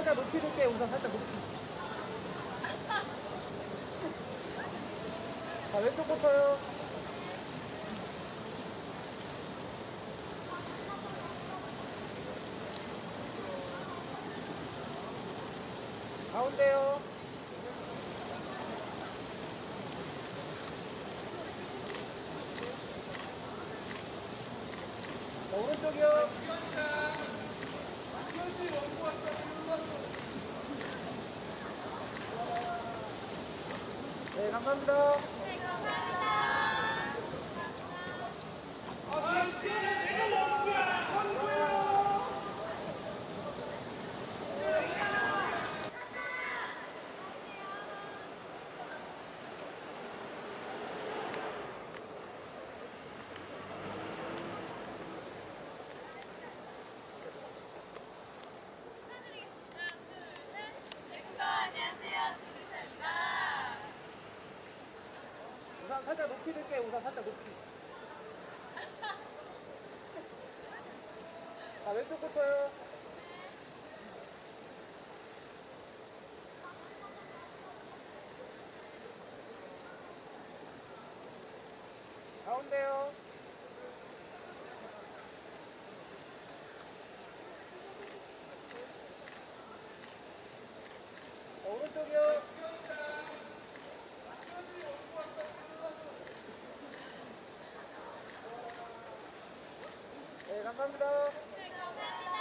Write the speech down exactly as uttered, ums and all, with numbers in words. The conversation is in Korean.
살짝 높이 줄게. 우선 살짝 높이. 자, 왼쪽부터요. 가운데요. 자, 오른쪽이요. 네, 감사합니다. 네, 감사합니다. 아, 시현 씨, 내가 먹은 거야. 먹은 거야. 인사드리겠습니다. 둘, 셋. 대구가 안녕하세요. 드리샤입니다. 우선 살짝 높이 줄게. 우선 살짝 높이. 자, 왼쪽부터요. 가운데요. 자, 오른쪽이요. 네, 감사합니다. 네, 감사합니다.